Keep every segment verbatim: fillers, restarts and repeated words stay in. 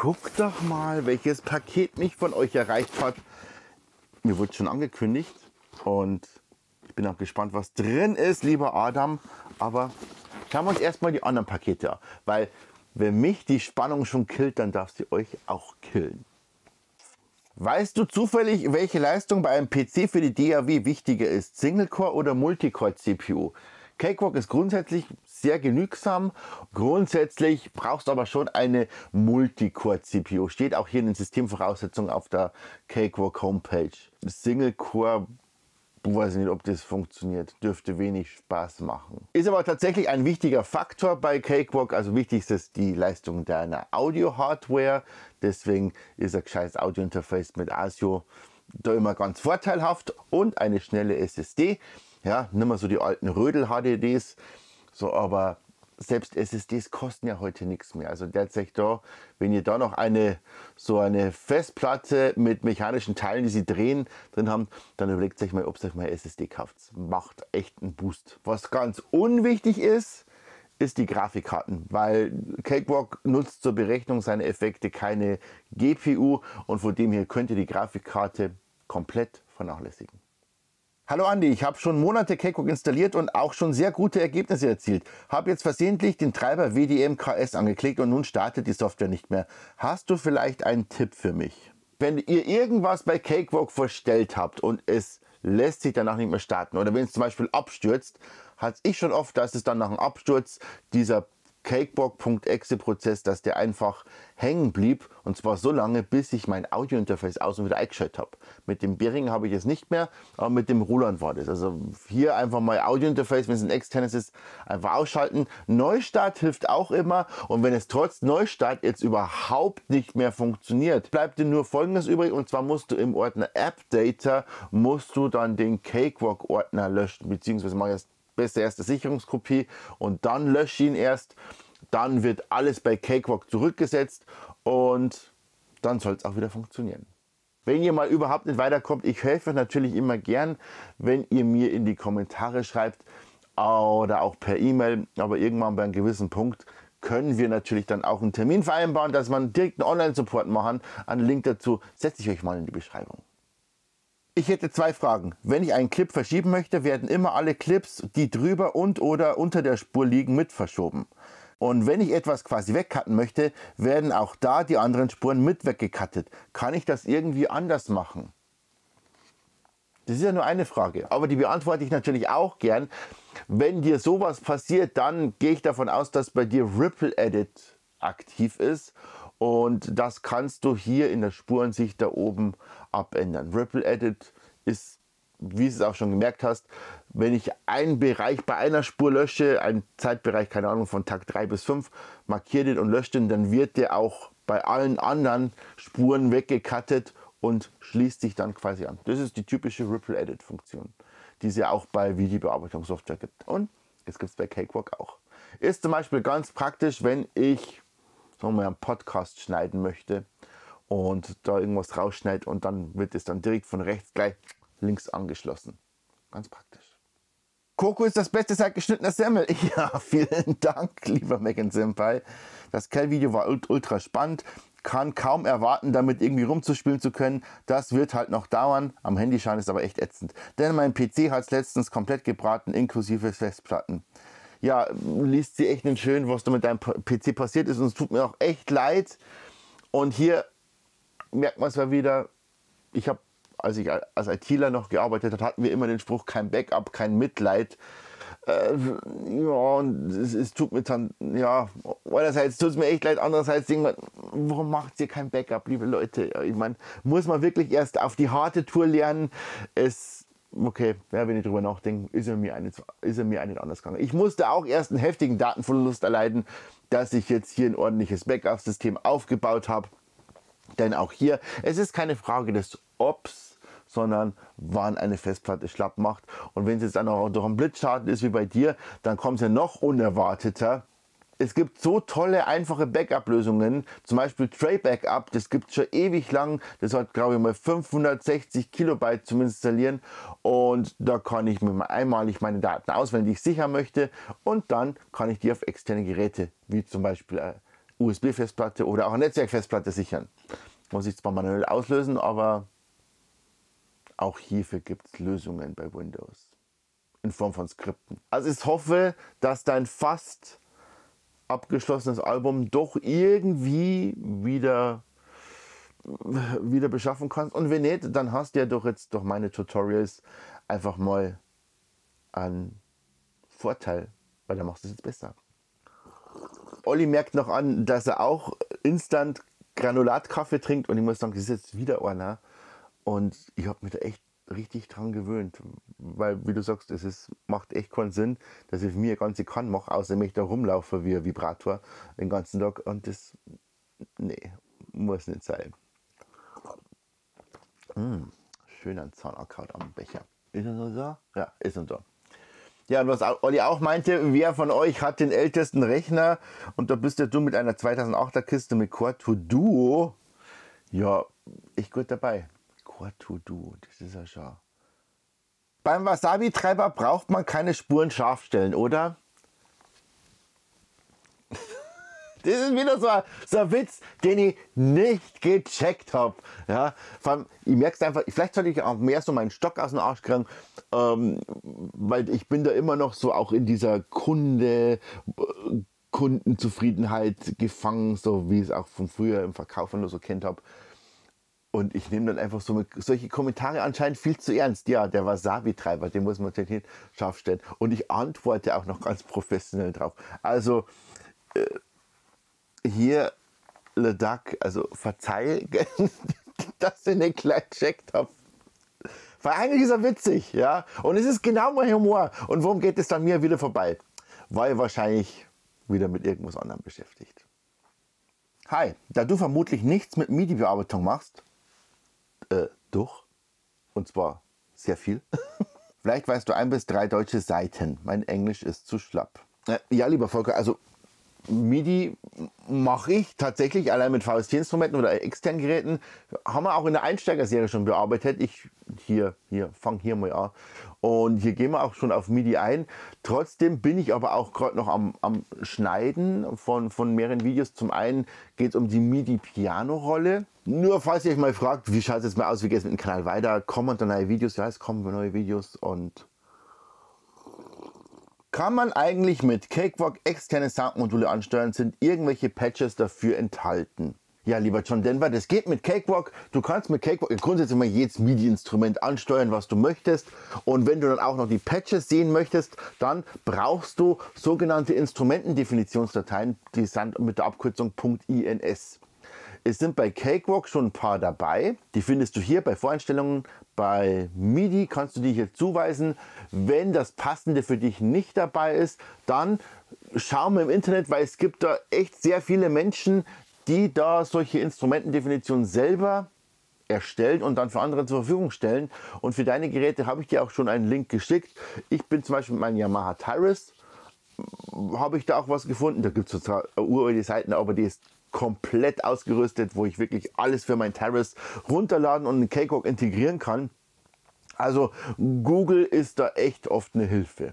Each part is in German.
guckt doch mal, welches Paket mich von euch erreicht hat. Mir wurde schon angekündigt und ich bin auch gespannt, was drin ist, lieber Adam. Aber schauen wir uns erstmal die anderen Pakete an, weil wenn mich die Spannung schon killt, dann darf sie euch auch killen. Weißt du zufällig, welche Leistung bei einem P C für die D A W wichtiger ist? Single-Core oder Multicore-C P U? Cakewalk ist grundsätzlich sehr genügsam. Grundsätzlich brauchst du aber schon eine Multicore-C P U. Steht auch hier in den Systemvoraussetzungen auf der Cakewalk Homepage. Single-Core, weiß ich nicht, ob das funktioniert. Dürfte wenig Spaß machen. Ist aber tatsächlich ein wichtiger Faktor bei Cakewalk. Also wichtig ist die Leistung deiner Audio-Hardware. Deswegen ist ein gescheites Audio-Interface mit ASIO da immer ganz vorteilhaft. Und eine schnelle S S D. Ja, nicht mehr so die alten Rödel-H D Ds. So, aber selbst S S Ds kosten ja heute nichts mehr. Also derzeit da, wenn ihr da noch eine so eine Festplatte mit mechanischen Teilen, die sie drehen, drin haben, dann überlegt euch mal, ob ihr euch mal S S D kauft. Macht echt einen Boost. Was ganz unwichtig ist, ist die Grafikkarten, weil Cakewalk nutzt zur Berechnung seiner Effekte keine G P U und von dem her könnt ihr die Grafikkarte komplett vernachlässigen. Hallo Andi, ich habe schon Monate Cakewalk installiert und auch schon sehr gute Ergebnisse erzielt. Habe jetzt versehentlich den Treiber W D M K S angeklickt und nun startet die Software nicht mehr. Hast du vielleicht einen Tipp für mich? Wenn ihr irgendwas bei Cakewalk verstellt habt und es lässt sich danach nicht mehr starten oder wenn es zum Beispiel abstürzt, hatte ich schon oft, dass es dann nach dem Absturz dieser Cakewalk.exe-Prozess, dass der einfach hängen blieb und zwar so lange, bis ich mein Audio-Interface aus und wieder eingeschaltet habe. Mit dem Behringer habe ich es nicht mehr, aber mit dem Roland war das. Also hier einfach mal Audio-Interface, wenn es ein externes ist, einfach ausschalten. Neustart hilft auch immer und wenn es trotz Neustart jetzt überhaupt nicht mehr funktioniert, bleibt dir nur Folgendes übrig und zwar musst du im Ordner App Data, musst du dann den Cakewalk-Ordner löschen, beziehungsweise mach jetzt besser erst eine Sicherungskopie und dann lösche ihn erst. Dann wird alles bei Cakewalk zurückgesetzt und dann soll es auch wieder funktionieren. Wenn ihr mal überhaupt nicht weiterkommt, ich helfe natürlich immer gern, wenn ihr mir in die Kommentare schreibt oder auch per E-Mail. Aber irgendwann bei einem gewissen Punkt können wir natürlich dann auch einen Termin vereinbaren, dass man direkt einen Online-Support machen. Einen Link dazu setze ich euch mal in die Beschreibung. Ich hätte zwei Fragen. Wenn ich einen Clip verschieben möchte, werden immer alle Clips, die drüber und oder unter der Spur liegen, mit verschoben. Und wenn ich etwas quasi wegcutten möchte, werden auch da die anderen Spuren mit weggecuttet. Kann ich das irgendwie anders machen? Das ist ja nur eine Frage, aber die beantworte ich natürlich auch gern. Wenn dir sowas passiert, dann gehe ich davon aus, dass bei dir Ripple Edit aktiv ist. Und das kannst du hier in der Spurensicht da oben abändern. Ripple Edit ist, wie du es auch schon gemerkt hast, wenn ich einen Bereich bei einer Spur lösche, einen Zeitbereich, keine Ahnung, von Takt drei bis fünf, markiere den und lösche den, dann wird der auch bei allen anderen Spuren weggecuttet und schließt sich dann quasi an. Das ist die typische Ripple Edit Funktion, die es ja auch bei Videobearbeitungssoftware gibt. Und das gibt es bei Cakewalk auch. Ist zum Beispiel ganz praktisch, wenn ich sagen wir mal, einen Podcast schneiden möchte und da irgendwas rausschneide und dann wird es dann direkt von rechts gleich links angeschlossen. Ganz praktisch. Coco ist das Beste seit geschnittener Semmel. Ja, vielen Dank, lieber Megan Senpai. Das Kell-Video war ultra spannend. Kann kaum erwarten, damit irgendwie rumzuspielen zu können. Das wird halt noch dauern. Am Handy schauen ist aber echt ätzend. Denn mein P C hat es letztens komplett gebraten, inklusive Festplatten. Ja, liest sie echt nicht schön, was da mit deinem P C passiert ist und es tut mir auch echt leid. Und hier merkt man es mal wieder, ich habe, als ich als ITler noch gearbeitet habe, hatten wir immer den Spruch, kein Backup, kein Mitleid. Äh, ja, und es, es tut mir dann, ja, einerseits tut es mir echt leid, andererseits denkt man, warum macht ihr kein Backup, liebe Leute? Ich meine, muss man wirklich erst auf die harte Tour lernen. Es Okay, ja, wenn ich drüber nachdenke, ist er mir nicht, ist er mir nicht anders gegangen. Ich musste auch erst einen heftigen Datenverlust erleiden, dass ich jetzt hier ein ordentliches Backup-System aufgebaut habe. Denn auch hier, es ist keine Frage des Obs, sondern wann eine Festplatte schlapp macht. Und wenn es jetzt dann auch durch einen Blitzschaden ist wie bei dir, dann kommt es ja noch unerwarteter. Es gibt so tolle, einfache Backup-Lösungen, zum Beispiel Tray Backup, das gibt es schon ewig lang, das hat glaube ich mal fünfhundertsechzig Kilobyte zum Installieren und da kann ich mir mal einmalig meine Daten auswählen, die ich sicher möchte und dann kann ich die auf externe Geräte, wie zum Beispiel U S B-Festplatte oder auch eine Netzwerkfestplatte sichern. Muss ich zwar manuell auslösen, aber auch hierfür gibt es Lösungen bei Windows in Form von Skripten. Also ich hoffe, dass dein fast abgeschlossenes Album doch irgendwie wieder, wieder beschaffen kannst. Und wenn nicht, dann hast du ja doch jetzt durch meine Tutorials einfach mal einen Vorteil, weil dann machst du es jetzt besser. Olli merkt noch an, dass er auch instant Granulatkaffee trinkt und ich muss sagen, das ist jetzt wieder einer und ich habe mich da echt richtig dran gewöhnt, weil wie du sagst, es ist, macht echt keinen Sinn, dass ich mir ganz kann mache, außer ich da rumlaufe wie ein Vibrator den ganzen Tag und das, nee, muss nicht sein. Mmh, schöner Zahnakkord am Becher. Ist er noch da? Ja, ist er da. Ja, und was Olli auch meinte, wer von euch hat den ältesten Rechner? Und da bist ja du mit einer zweitausendachter Kiste mit Core to Duo. Ja, ich gut dabei. Core to Duo, das ist ja schon. Beim Wasabi-Treiber braucht man keine Spuren scharf stellen, oder? Das ist wieder so ein, so ein Witz, den ich nicht gecheckt habe. Ja, vor allem, ich merke es einfach, vielleicht sollte ich auch mehr so meinen Stock aus dem Arsch kriegen, ähm, weil ich bin da immer noch so auch in dieser Kunde, Kundenzufriedenheit gefangen, so wie ich es auch von früher im Verkauf nur so kennt habe. Und ich nehme dann einfach so mit, solche Kommentare anscheinend viel zu ernst. Ja, der Wasabi-Treiber, den muss man natürlich nicht scharf stellen. Und ich antworte auch noch ganz professionell drauf. Also, äh, hier, Le Duc, also verzeih, dass ich nicht gleich gecheckt habe. Weil eigentlich ist er witzig, ja. Und es ist genau mein Humor. Und worum geht es dann mir wieder vorbei? Weil wahrscheinlich wieder mit irgendwas anderem beschäftigt. Hi, da du vermutlich nichts mit MIDI-Bearbeitung machst, äh, doch, und zwar sehr viel. Vielleicht weißt du ein bis drei deutsche Seiten. Mein Englisch ist zu schlapp. Äh, ja, lieber Volker, also MIDI mache ich tatsächlich allein mit V S T-Instrumenten oder externen Geräten. Haben wir auch in der Einsteiger-Serie schon bearbeitet. Ich hier, hier, fang hier mal an. Und hier gehen wir auch schon auf MIDI ein. Trotzdem bin ich aber auch gerade noch am, am Schneiden von, von mehreren Videos. Zum einen geht es um die MIDI-Piano-Rolle. Nur falls ihr euch mal fragt, wie schaut es jetzt mal aus, wie geht es mit dem Kanal weiter? Kommen da neue Videos? Ja, es kommen neue Videos und kann man eigentlich mit Cakewalk externe Soundmodule ansteuern? Sind irgendwelche Patches dafür enthalten? Ja, lieber John Denver, das geht mit Cakewalk. Du kannst mit Cakewalk grundsätzlich mal jedes MIDI-Instrument ansteuern, was du möchtest. Und wenn du dann auch noch die Patches sehen möchtest, dann brauchst du sogenannte Instrumentendefinitionsdateien, die sind mit der Abkürzung .ins. Es sind bei Cakewalk schon ein paar dabei. Die findest du hier bei Voreinstellungen. Bei MIDI kannst du die hier zuweisen. Wenn das Passende für dich nicht dabei ist, dann schau mal im Internet, weil es gibt da echt sehr viele Menschen, die da solche Instrumentendefinitionen selber erstellen und dann für andere zur Verfügung stellen. Und für deine Geräte habe ich dir auch schon einen Link geschickt. Ich bin zum Beispiel mit meinem Yamaha Tyros, habe ich da auch was gefunden. Da gibt es zwar uralte Seiten, aber die ist komplett ausgerüstet, wo ich wirklich alles für mein Tyros runterladen und in Cakewalk integrieren kann. Also Google ist da echt oft eine Hilfe.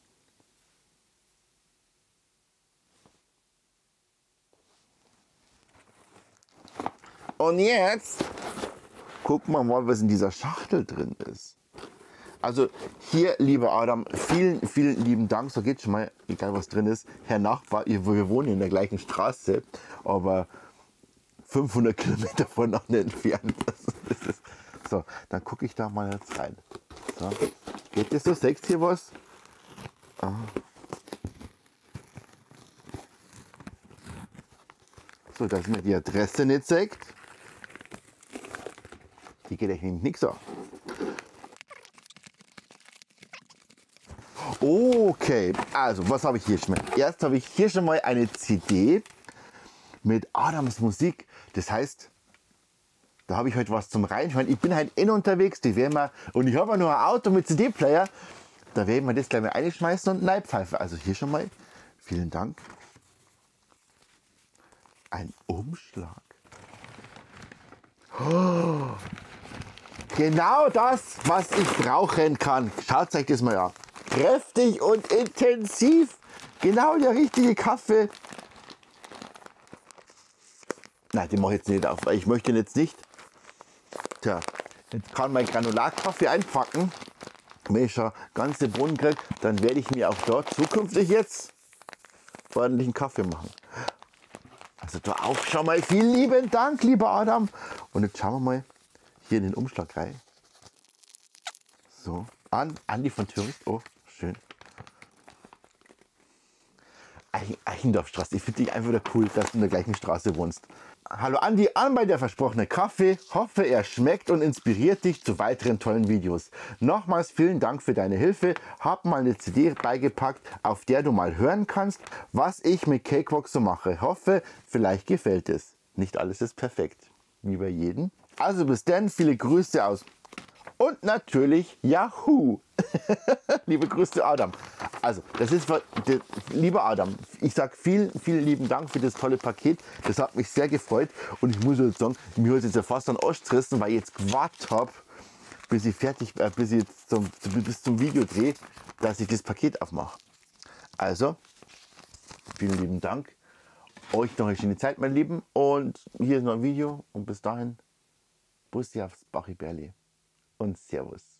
Und jetzt gucken wir mal, was in dieser Schachtel drin ist. Also hier, lieber Adam, vielen, vielen lieben Dank. So geht schon mal, egal was drin ist. Herr Nachbar, wir wohnen in der gleichen Straße, aber fünfhundert Kilometer voneinander entfernt. Das ist, so, dann gucke ich da mal jetzt rein. So, geht das so? Seht ihr was? Ah. So, dass mir die Adresse nicht sagt. Die geht euch nämlich nichts an. Okay, also was habe ich hier schon mal? Erst habe ich hier schon mal eine C D mit Adams Musik. Das heißt, da habe ich heute was zum Reinhören. Ich bin halt in unterwegs, die werden wir, und ich habe ja nur ein Auto mit C D-Player. Da werden wir das gleich mal einschmeißen und reinpfeifen. Also hier schon mal, vielen Dank. Ein Umschlag. Oh, genau das, was ich brauchen kann. Schaut euch das mal an. Kräftig und intensiv. Genau der richtige Kaffee. Nein, den mache ich jetzt nicht auf, weil ich möchte ihn jetzt nicht. Tja, jetzt kann mein Granulatkaffee einpacken. Wenn ich schon ganze Bohnen kriege, dann werde ich mir auch dort zukünftig jetzt ordentlichen Kaffee machen. Also da auch schon mal vielen lieben Dank, lieber Adam. Und jetzt schauen wir mal hier in den Umschlag rein. So, an Andi von Thürst. Oh, schön. Eichendorfstraße. Ich finde dich einfach wieder cool, dass du in der gleichen Straße wohnst. Hallo Andi, an bei der versprochene Kaffee. Hoffe, er schmeckt und inspiriert dich zu weiteren tollen Videos. Nochmals vielen Dank für deine Hilfe. Hab mal eine C D beigepackt, auf der du mal hören kannst, was ich mit Cakewalk so mache. Hoffe, vielleicht gefällt es. Nicht alles ist perfekt, wie bei jedem. Also bis dann, viele Grüße aus. Und natürlich Yahoo! Liebe Grüße, Adam. Also, das ist, lieber Adam, ich sage vielen, vielen lieben Dank für das tolle Paket. Das hat mich sehr gefreut. Und ich muss jetzt sagen, mir hat es jetzt ja fast an den Arsch gerissen, weil ich jetzt gewartet habe, bis ich fertig, äh, bis ich jetzt zum, bis zum Video drehe, dass ich das Paket aufmache. Also, vielen lieben Dank. Euch noch eine schöne Zeit, mein Lieben. Und hier ist noch ein Video. Und bis dahin, Bussi aufs Bachibärli und Servus.